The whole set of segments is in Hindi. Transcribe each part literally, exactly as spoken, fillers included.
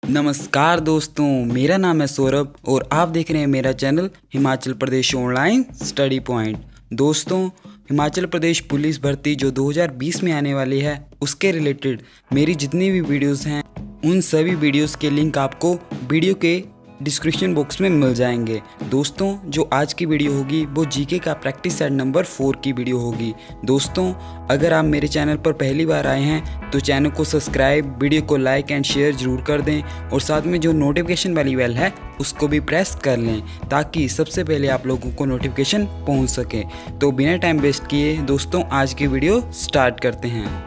नमस्कार दोस्तों, मेरा नाम है सौरभ और आप देख रहे हैं मेरा channel Himachal Pradesh online study point. दोस्तों, हिमाचल प्रदेश पुलिस भर्ती जो दो हज़ार बीस में आने वाली है उसके रिलेटेड मेरी जितनी भी वीडियोस हैं उन सभी वीडियोस के लिंक आपको वीडियो के डिस्क्रिप्शन बॉक्स में मिल जाएंगे। दोस्तों, जो आज की वीडियो होगी वो जीके का प्रैक्टिस सेट नंबर फोर की वीडियो होगी। दोस्तों, अगर आप मेरे चैनल पर पहली बार आए हैं तो चैनल को सब्सक्राइब, वीडियो को लाइक एंड शेयर ज़रूर कर दें और साथ में जो नोटिफिकेशन वाली बेल है उसको भी प्रेस कर लें ताकि सबसे पहले आप लोगों को नोटिफिकेशन पहुँच सके। तो बिना टाइम वेस्ट किए दोस्तों आज की वीडियो स्टार्ट करते हैं।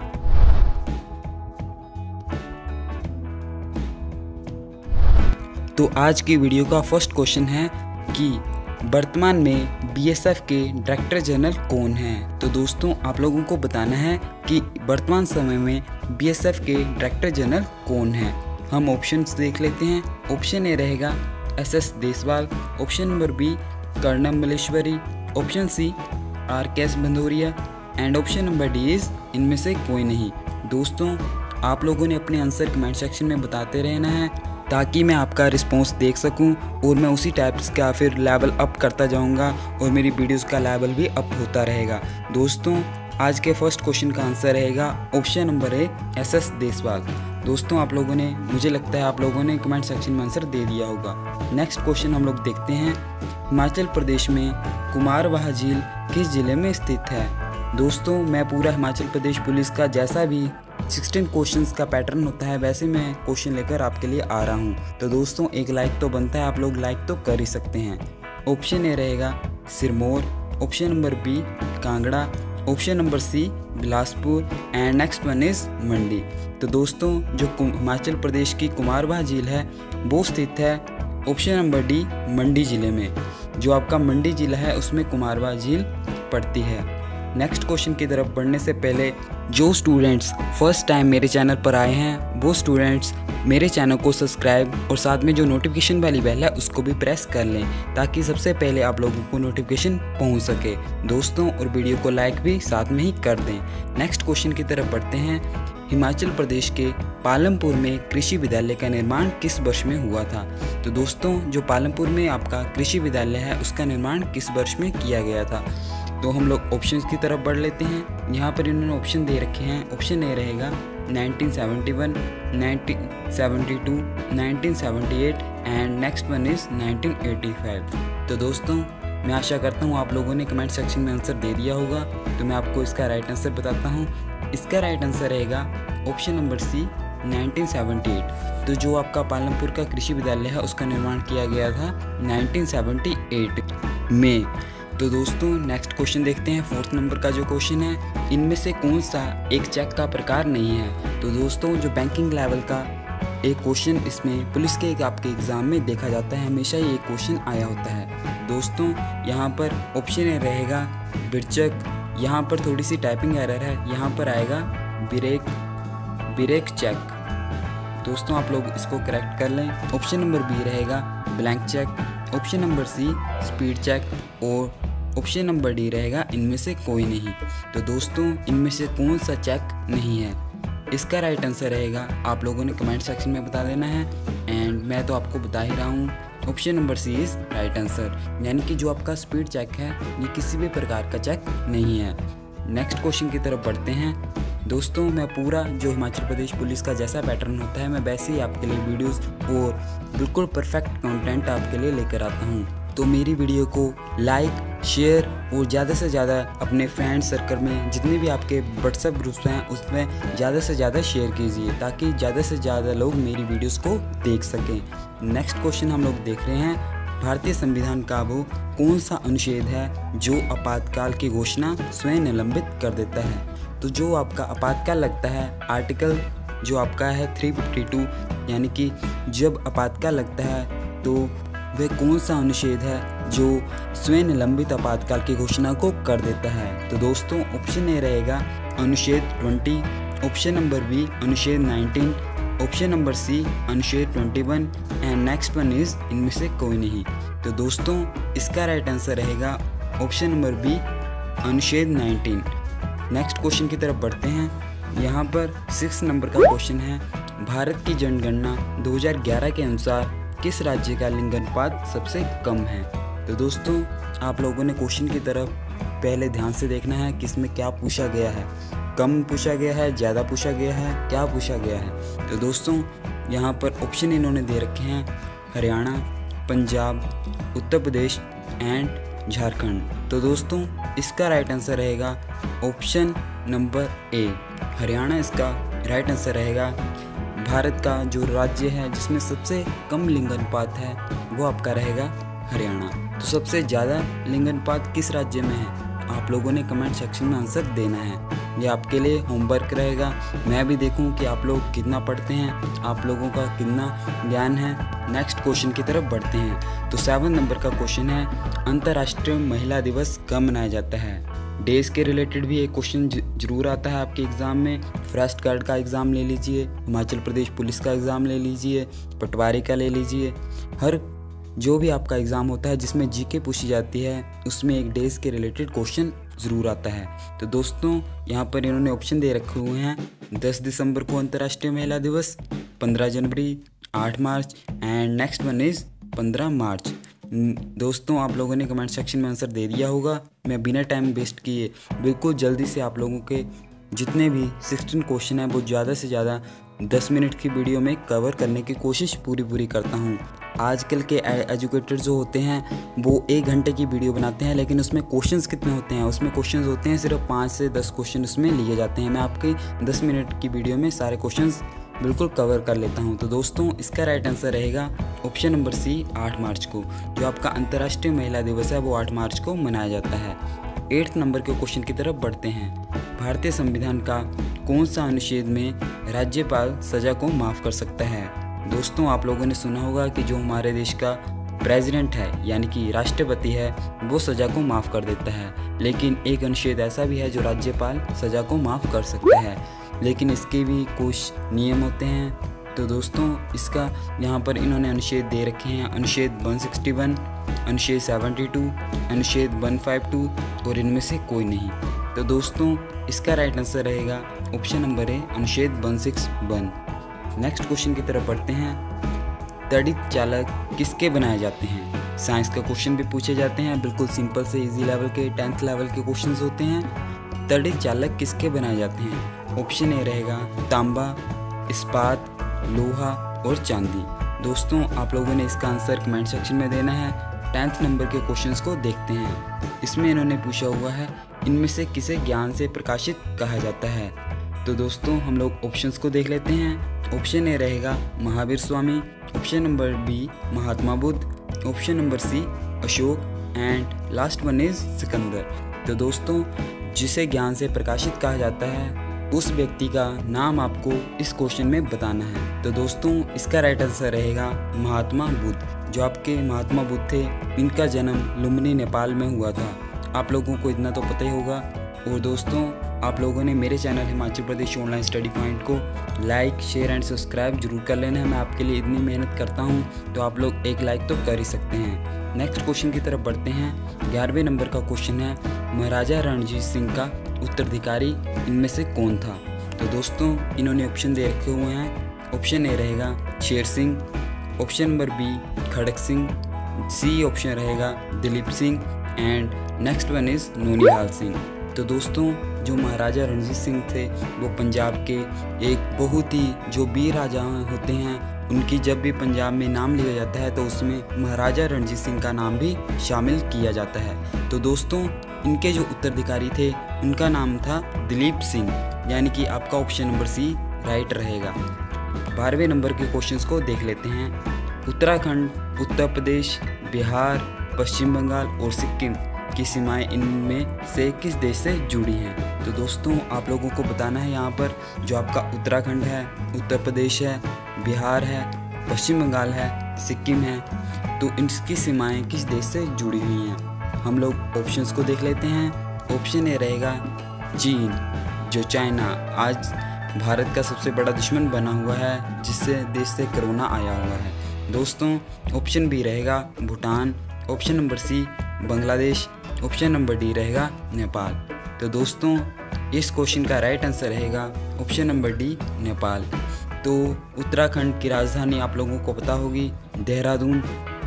तो आज की वीडियो का फर्स्ट क्वेश्चन है कि वर्तमान में बीएसएफ के डायरेक्टर जनरल कौन हैं। तो दोस्तों आप लोगों को बताना है कि वर्तमान समय में बीएसएफ के डायरेक्टर जनरल कौन हैं। हम ऑप्शंस देख लेते हैं। ऑप्शन ए रहेगा S S Deswal, option number B colonel Malleswari, option C R K S Bhadauria and option number D is इनमें से कोई नहीं। दोस्तों, आप लोगों ने अपने आंसर कमेंट सेक्शन में बताते रहना है ताकि मैं आपका रिस्पॉन्स देख सकूं और मैं उसी टाइप्स का फिर लेवल अप करता जाऊंगा और मेरी वीडियोस का लेवल भी अप होता रहेगा। दोस्तों, आज के फर्स्ट क्वेश्चन का आंसर रहेगा option number A S S Deswal. दोस्तों, आप लोगों ने मुझे लगता है आप लोगों ने कमेंट सेक्शन में आंसर दे दिया होगा। नेक्स्ट क्वेश्चन हम लोग देखते हैं। हिमाचल प्रदेश में कुमारवाह झील किस जिले में स्थित है। दोस्तों, मैं पूरा हिमाचल प्रदेश पुलिस का जैसा भी सोलह क्वेश्चंस का पैटर्न होता है वैसे मैं क्वेश्चन लेकर आपके लिए आ रहा हूँ। तो दोस्तों, एक लाइक तो बनता है, आप लोग लाइक तो कर ही सकते हैं। ऑप्शन ए रहेगा Sirmaur, option number B Kangra, option number C Bilaspur and next one is Mandi. तो दोस्तों, जो हिमाचल प्रदेश की कुमारवाह झील है वो स्थित है ऑप्शन नंबर डी मंडी ज़िले में। जो आपका मंडी ज़िला है उसमें कुमारवाह झील पड़ती है। नेक्स्ट क्वेश्चन की तरफ बढ़ने से पहले जो स्टूडेंट्स फर्स्ट टाइम मेरे चैनल पर आए हैं वो स्टूडेंट्स मेरे चैनल को सब्सक्राइब और साथ में जो नोटिफिकेशन वाली बेल है उसको भी प्रेस कर लें ताकि सबसे पहले आप लोगों को नोटिफिकेशन पहुंच सके। दोस्तों, और वीडियो को लाइक भी साथ में ही कर दें। नेक्स्ट क्वेश्चन की तरफ बढ़ते हैं। हिमाचल प्रदेश के पालमपुर में कृषि विद्यालय का निर्माण किस वर्ष में हुआ था। तो दोस्तों, जो पालमपुर में आपका कृषि विद्यालय है उसका निर्माण किस वर्ष में किया गया था। तो हम लोग ऑप्शंस की तरफ बढ़ लेते हैं। यहाँ पर इन्होंने ऑप्शन दे रखे हैं। ऑप्शन ए रहेगा nineteen seventy one, nineteen seventy two, nineteen seventy eight and next one is nineteen eighty five. तो दोस्तों, मैं आशा करता हूँ आप लोगों ने कमेंट सेक्शन में आंसर दे दिया होगा। तो मैं आपको इसका राइट आंसर बताता हूँ। इसका राइट आंसर रहेगा option number C nineteen seventy eight. तो जो आपका पालमपुर का कृषि विद्यालय है उसका निर्माण किया गया था नाइनटीन सेवेंटी एट में। तो दोस्तों, नेक्स्ट क्वेश्चन देखते हैं। फोर्थ नंबर का जो क्वेश्चन है, इनमें से कौन सा एक चेक का प्रकार नहीं है। तो दोस्तों, जो बैंकिंग लेवल का एक क्वेश्चन इसमें पुलिस के एक आपके एग्जाम में देखा जाता है, हमेशा ये क्वेश्चन आया होता है। दोस्तों, यहाँ पर ऑप्शन ए रहेगा बिरचक, यहाँ पर थोड़ी सी टाइपिंग एरर है, यहाँ पर आएगा ब्रेक ब्रेक चेक। दोस्तों, आप लोग इसको करेक्ट कर लें। ऑप्शन नंबर बी रहेगा blank cheque, option number C speed cheque और ऑप्शन नंबर डी रहेगा इनमें से कोई नहीं। तो दोस्तों, इनमें से कौन सा चेक नहीं है, इसका राइट आंसर रहेगा आप लोगों ने कमेंट सेक्शन में बता देना है एंड मैं तो आपको बता ही रहा हूँ। Option number C is right answer, यानी कि जो आपका स्पीड चेक है ये किसी भी प्रकार का चेक नहीं है। नेक्स्ट क्वेश्चन की तरफ बढ़ते हैं। दोस्तों, मैं पूरा जो हिमाचल प्रदेश पुलिस का जैसा पैटर्न होता है मैं वैसे ही आपके लिए वीडियोस और बिल्कुल परफेक्ट कंटेंट आपके लिए लेकर आता हूँ। तो मेरी वीडियो को लाइक, शेयर और ज़्यादा से ज़्यादा अपने फ्रेंड सर्कल में जितने भी आपके व्हाट्सएप ग्रुप्स हैं उसमें ज़्यादा से ज़्यादा शेयर कीजिए ताकि ज़्यादा से ज़्यादा लोग मेरी वीडियोस को देख सकें। नेक्स्ट क्वेश्चन हम लोग देख रहे हैं। भारतीय संविधान का वो कौन सा अनुच्छेद है जो आपातकाल की घोषणा स्वयं निलंबित कर देता है। तो जो आपका आपातकाल लगता है आर्टिकल जो आपका है थ्री फिफ्टी टू, यानी कि जब आपातकाल लगता है तो वह कौन सा अनुच्छेद है जो स्वयं निलंबित आपातकाल की घोषणा को कर देता है। तो दोस्तों, ऑप्शन ए रहेगा अनुच्छेद ट्वेंटी, ऑप्शन नंबर बी अनुच्छेद नाइनटीन, ऑप्शन नंबर सी अनुच्छेद twenty one and next one is इनमें से कोई नहीं। तो दोस्तों, इसका राइट आंसर रहेगा ऑप्शन नंबर बी अनुच्छेद नाइनटीन। नेक्स्ट क्वेश्चन की तरफ बढ़ते हैं। यहाँ पर सिक्स नंबर का क्वेश्चन है। भारत की जनगणना दो हज़ार ग्यारह के अनुसार किस राज्य का लिंग अनुपात सबसे कम है। तो दोस्तों आप लोगों ने क्वेश्चन की तरफ पहले ध्यान से देखना है कि इसमें क्या पूछा गया है, कम पूछा गया है, ज़्यादा पूछा गया है, क्या पूछा गया है। तो दोस्तों यहाँ पर ऑप्शन इन्होंने दे रखे हैं हरियाणा, पंजाब, उत्तर प्रदेश एंड झारखंड। तो दोस्तों इसका राइट आंसर रहेगा ऑप्शन नंबर ए, हरियाणा इसका राइट आंसर रहेगा। भारत का जो राज्य है जिसमें सबसे कम लिंग अनुपात है वो आपका रहेगा हरियाणा। तो सबसे ज़्यादा लिंग अनुपात किस राज्य में है, आप लोगों ने कमेंट सेक्शन में आंसर देना है। ये आपके लिए होमवर्क रहेगा, मैं भी देखूं कि आप लोग कितना पढ़ते हैं, आप लोगों का कितना ज्ञान है। नेक्स्ट क्वेश्चन की तरफ बढ़ते हैं। तो सेवन नंबर का क्वेश्चन है, अंतर्राष्ट्रीय महिला दिवस कब मनाया जाता है। डेज के रिलेटेड भी एक क्वेश्चन जरूर आता है आपके एग्ज़ाम में। फॉरेस्ट गार्ड का एग्ज़ाम ले लीजिए, हिमाचल प्रदेश पुलिस का एग्ज़ाम ले लीजिए, पटवारी का ले लीजिए, हर जो भी आपका एग्ज़ाम होता है जिसमें जीके पूछी जाती है उसमें एक डेज के रिलेटेड क्वेश्चन ज़रूर आता है। तो दोस्तों यहाँ पर इन्होंने ऑप्शन दे रखे हुए हैं, दस दिसंबर को अंतर्राष्ट्रीय महिला दिवस, पंद्रह जनवरी, आठ मार्च एंड नेक्स्ट वन इज़ पंद्रह मार्च। दोस्तों आप लोगों ने कमेंट सेक्शन में आंसर दे दिया होगा। मैं बिना टाइम वेस्ट किए बिल्कुल जल्दी से आप लोगों के जितने भी सोलह क्वेश्चन हैं वो ज़्यादा से ज़्यादा दस मिनट की वीडियो में कवर करने की कोशिश पूरी पूरी करता हूँ। आजकल के एजुकेटर जो होते हैं वो एक घंटे की वीडियो बनाते हैं, लेकिन उसमें क्वेश्चंस कितने होते हैं, उसमें क्वेश्चंस होते हैं सिर्फ पाँच से दस क्वेश्चन उसमें लिए जाते हैं। मैं आपकी दस मिनट की वीडियो में सारे क्वेश्चंस बिल्कुल कवर कर लेता हूं। तो दोस्तों इसका राइट आंसर रहेगा ऑप्शन नंबर सी, आठ मार्च को। जो आपका अंतर्राष्ट्रीय महिला दिवस है वो आठ मार्च को मनाया जाता है। एट्थ नंबर के क्वेश्चन की तरफ बढ़ते हैं। भारतीय संविधान का कौन सा अनुच्छेद में राज्यपाल सजा को माफ़ कर सकता है। दोस्तों आप लोगों ने सुना होगा कि जो हमारे देश का प्रेसिडेंट है यानी कि राष्ट्रपति है वो सज़ा को माफ़ कर देता है, लेकिन एक अनुच्छेद ऐसा भी है जो राज्यपाल सज़ा को माफ़ कर सकता है, लेकिन इसके भी कुछ नियम होते हैं। तो दोस्तों इसका यहाँ पर इन्होंने अनुच्छेद दे रखे हैं, अनुच्छेद एक सौ इकसठ, अनुच्छेद बहत्तर, अनुच्छेद एक सौ बावन और इनमें से कोई नहीं। तो दोस्तों इसका राइट आंसर रहेगा ऑप्शन नंबर ए, अनुच्छेद एक सौ इकसठ। नेक्स्ट क्वेश्चन की तरफ बढ़ते हैं। तड़ित चालक किसके बनाए जाते हैं। साइंस का क्वेश्चन भी पूछे जाते हैं, बिल्कुल सिंपल से इजी लेवल के टेंथ लेवल के क्वेश्चंस होते हैं। तड़ित चालक किसके बनाए जाते हैं। ऑप्शन ए रहेगा तांबा, इस्पात, लोहा और चांदी। दोस्तों आप लोगों ने इसका आंसर कमेंट सेक्शन में देना है। टेंथ नंबर के क्वेश्चंस को देखते हैं। इसमें इन्होंने पूछा हुआ है इनमें से किसे ज्ञान से प्रकाशित कहा जाता है। तो दोस्तों हम लोग ऑप्शंस को देख लेते हैं। ऑप्शन ए रहेगा Mahavir Swami, option number B Mahatma Buddha, option number C Ashoka and last one is Sikandar. तो दोस्तों जिसे ज्ञान से प्रकाशित कहा जाता है उस व्यक्ति का नाम आपको इस क्वेश्चन में बताना है। तो दोस्तों इसका राइट आंसर रहेगा महात्मा बुद्ध। जो आपके महात्मा बुद्ध थे इनका जन्म लुम्बिनी नेपाल में हुआ था। आप लोगों को इतना तो पता ही होगा। और दोस्तों आप लोगों ने मेरे channel Himachal Pradesh online study point को लाइक, शेयर एंड सब्सक्राइब जरूर कर लेना है। मैं आपके लिए इतनी मेहनत करता हूं तो आप लोग एक लाइक तो कर ही सकते हैं। नेक्स्ट क्वेश्चन की तरफ बढ़ते हैं। ग्यारहवें नंबर का क्वेश्चन है महाराजा रणजीत सिंह का उत्तराधिकारी इनमें से कौन था। तो दोस्तों इन्होंने ऑप्शन दे रखे हुए हैं। ऑप्शन ए रहेगा Sher Singh, option number B Kharak Singh, C option रहेगा Duleep Singh and next one is Naunihal Singh. तो दोस्तों जो महाराजा रणजीत सिंह थे वो पंजाब के एक बहुत ही जो वीर राजा होते हैं, उनकी जब भी पंजाब में नाम लिया जाता है तो उसमें महाराजा रणजीत सिंह का नाम भी शामिल किया जाता है। तो दोस्तों इनके जो उत्तराधिकारी थे उनका नाम था दिलीप सिंह, यानी कि आपका ऑप्शन नंबर सी राइट रहेगा। बारहवें नंबर के क्वेश्चंस को देख लेते हैं। उत्तराखंड, उत्तर प्रदेश, बिहार, पश्चिम बंगाल और सिक्किम की सीमाएं इनमें से किस देश से जुड़ी हैं। तो दोस्तों आप लोगों को बताना है यहाँ पर जो आपका उत्तराखंड है, उत्तर प्रदेश है, बिहार है, पश्चिम बंगाल है, सिक्किम है, तो इनकी सीमाएं किस देश से जुड़ी हुई हैं। हम लोग ऑप्शंस को देख लेते हैं। ऑप्शन ए रहेगा चीन, जो चाइना आज भारत का सबसे बड़ा दुश्मन बना हुआ है, जिससे देश से कोरोना आया हुआ है। दोस्तों ऑप्शन बी रहेगा Bhutan, option number C Bangladesh, option number D रहेगा नेपाल। तो दोस्तों इस क्वेश्चन का राइट आंसर रहेगा ऑप्शन नंबर डी नेपाल। तो उत्तराखंड की राजधानी आप लोगों को पता होगी देहरादून,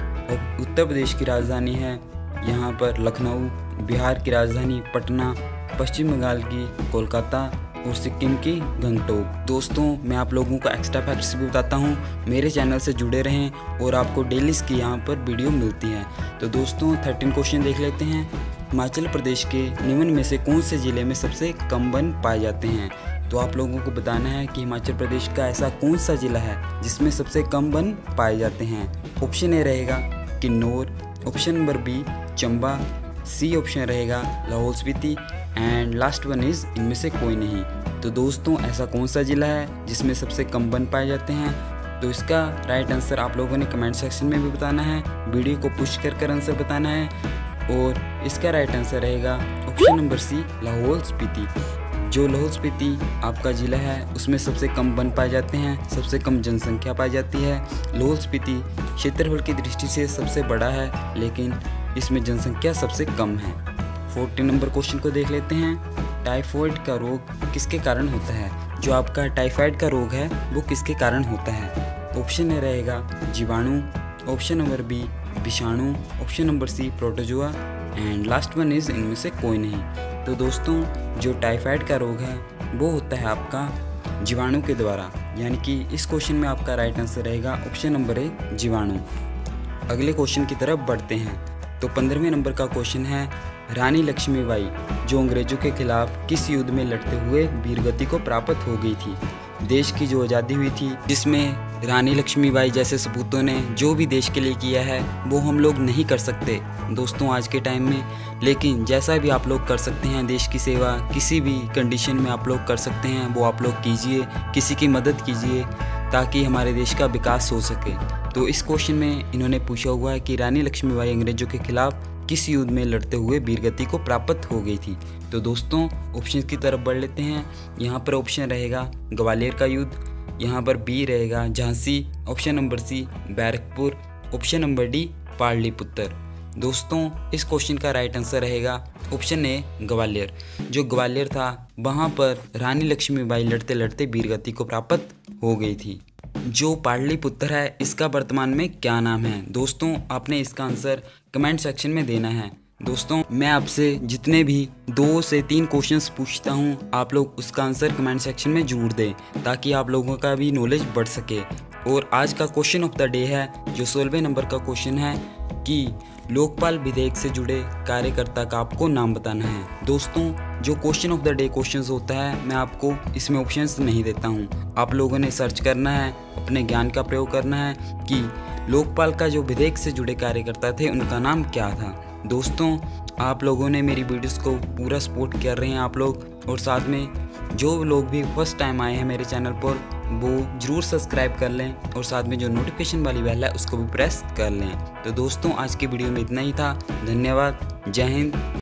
और उत्तर प्रदेश की राजधानी है यहाँ पर लखनऊ, बिहार की राजधानी पटना, पश्चिम बंगाल की कोलकाता और सिक्किम की गंगटोक। दोस्तों मैं आप लोगों को एक्स्ट्रा फैक्ट्स भी बताता हूँ, मेरे चैनल से जुड़े रहें और आपको डेली की यहाँ पर वीडियो मिलती है। तो दोस्तों थर्टीन क्वेश्चन देख लेते हैं। हिमाचल प्रदेश के निम्न में से कौन से ज़िले में सबसे कम वन पाए जाते हैं? तो आप लोगों को बताना है कि हिमाचल प्रदेश का ऐसा कौन सा ज़िला है जिसमें सबसे कम वन पाए जाते हैं। ऑप्शन ए रहेगा Kinnaur, option number B Chamba, C option रहेगा Lahaul Spiti and last one is इनमें से कोई नहीं। तो दोस्तों ऐसा कौन सा ज़िला है जिसमें सबसे कम वन पाए जाते हैं? तो इसका राइट आंसर आप लोगों ने कमेंट सेक्शन में भी बताना है, वीडियो को पुश कर कर आंसर बताना है। और इसका राइट आंसर रहेगा option number C Lahaul Spiti. जो लाहौल स्पीति आपका ज़िला है उसमें सबसे कम वन पाए जाते हैं, सबसे कम जनसंख्या पाई जाती है। लाहौल स्पीति क्षेत्रफल की दृष्टि से सबसे बड़ा है लेकिन इसमें जनसंख्या सबसे कम है। फोर्टीन नंबर क्वेश्चन को देख लेते हैं। टाइफाइड का रोग किसके कारण होता है? जो आपका टाइफाइड का रोग है वो किसके कारण होता है? ऑप्शन ए रहेगा जीवाणु, ऑप्शन नंबर बी विषाणु, option number C protozoa and last one is इनमें से कोई नहीं। तो दोस्तों जो टाइफाइड का रोग है वो होता है आपका जीवाणु के द्वारा, यानी कि इस क्वेश्चन में आपका राइट आंसर रहेगा ऑप्शन नंबर ए जीवाणु। अगले क्वेश्चन की तरफ बढ़ते हैं। तो पंद्रहवें नंबर का क्वेश्चन है रानी लक्ष्मीबाई जो अंग्रेजों के खिलाफ किस युद्ध में लड़ते हुए वीरगति को प्राप्त हो गई थी? देश की जो आज़ादी हुई थी जिसमें रानी लक्ष्मीबाई जैसे सपूतों ने जो भी देश के लिए किया है वो हम लोग नहीं कर सकते दोस्तों आज के टाइम में, लेकिन जैसा भी आप लोग कर सकते हैं देश की सेवा किसी भी कंडीशन में आप लोग कर सकते हैं वो आप लोग कीजिए, किसी की मदद कीजिए ताकि हमारे देश का विकास हो सके। तो इस क्वेश्चन में इन्होंने पूछा हुआ है कि रानी लक्ष्मीबाई अंग्रेजों के खिलाफ किस युद्ध में लड़ते हुए वीरगति को प्राप्त हो गई थी? तो दोस्तों ऑप्शन की तरफ बढ़ लेते हैं। यहाँ पर ऑप्शन रहेगा ग्वालियर का युद्ध, यहाँ पर बी रहेगा Jhansi, option number C Barrackpore, option number D Pataliputra. दोस्तों इस क्वेश्चन का राइट आंसर रहेगा ऑप्शन ए ग्वालियर। जो ग्वालियर था वहाँ पर रानी लक्ष्मीबाई लड़ते लड़ते वीरगति को प्राप्त हो गई थी। जो पाटलिपुत्र है इसका वर्तमान में क्या नाम है? दोस्तों आपने इसका आंसर कमेंट सेक्शन में देना है। दोस्तों मैं आपसे जितने भी दो से तीन क्वेश्चंस पूछता हूँ आप लोग उसका आंसर कमेंट सेक्शन में जरूर दें ताकि आप लोगों का भी नॉलेज बढ़ सके। और आज का क्वेश्चन ऑफ द डे है जो सोलहवें नंबर का क्वेश्चन है कि लोकपाल विधेयक से जुड़े कार्यकर्ता का आपको नाम बताना है। दोस्तों जो question of the day questions होता है मैं आपको इसमें ऑप्शंस नहीं देता हूँ, आप लोगों ने सर्च करना है, अपने ज्ञान का प्रयोग करना है कि लोकपाल का जो विधेयक से जुड़े कार्यकर्ता थे उनका नाम क्या था। दोस्तों आप लोगों ने मेरी वीडियोस को पूरा सपोर्ट कर रहे हैं आप लोग, और साथ में जो लोग भी फर्स्ट टाइम आए हैं मेरे चैनल पर वो ज़रूर सब्सक्राइब कर लें और साथ में जो नोटिफिकेशन वाली बेल है उसको भी प्रेस कर लें। तो दोस्तों आज की वीडियो में इतना ही था। धन्यवाद। जय हिंद।